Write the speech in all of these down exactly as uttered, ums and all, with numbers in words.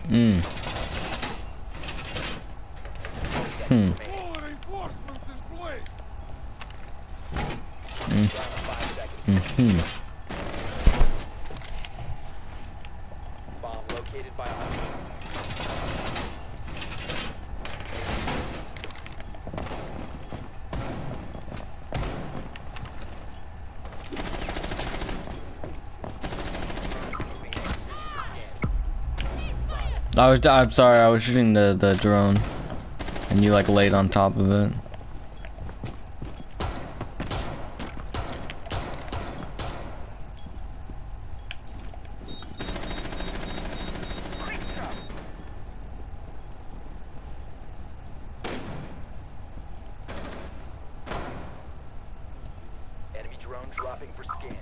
Mm. Hmm. Mm. Mm-hmm. Bomb located by I was. I'm sorry. I was shooting the the drone, and you like laid on top of it. enemy drone dropping for scan.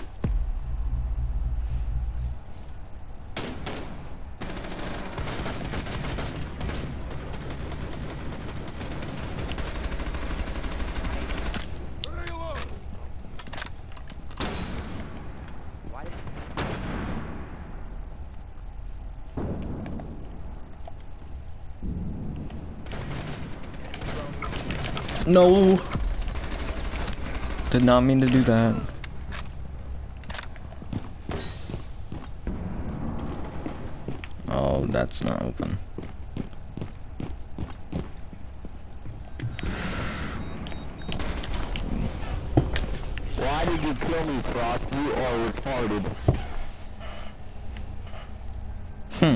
No. Did not mean to do that. Oh, that's not open. Why did you kill me, Frost? You are retarded. Hmm.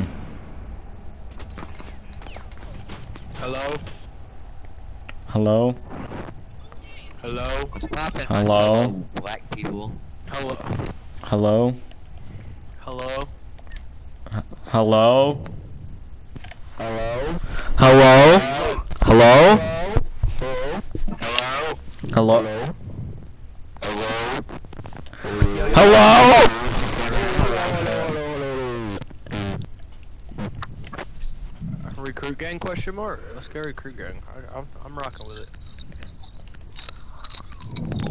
Hello? Hello? Hello? What's poppin'? Hello? Black people. Hello? Hello? Hello? H Hello? Hello? Hello? Hello? Hello? Hello? Hello? Hello? Recruit gang question mark? Let's go recruit gang. I, I'm, I'm rocking with it.